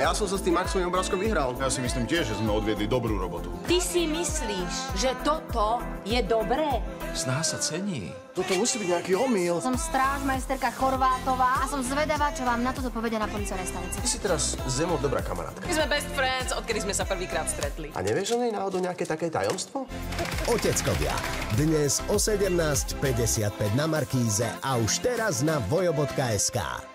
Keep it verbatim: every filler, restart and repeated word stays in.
Ja som sa s tým Maxovým obrázkom vyhral. Ja si myslím tiež, že sme odviedli dobrú robotu. Ty si myslíš, že toto je dobré? Snaha sa cení. Toto musí byť nejaký omyl. Som strážmajsterka Chorvátová a som zvedavá, čo vám na toto povedia na policajnej stanici. Ty si teraz s Zemou dobrá kamarátka. My sme best friends, odkedy sme sa prvýkrát stretli. A nevieš o nej náhodou nejaké také tajomstvo? Oteckovia. Dnes o sedemnásť päťdesiatpäť na Markíze a už teraz na vojo bodka es ká.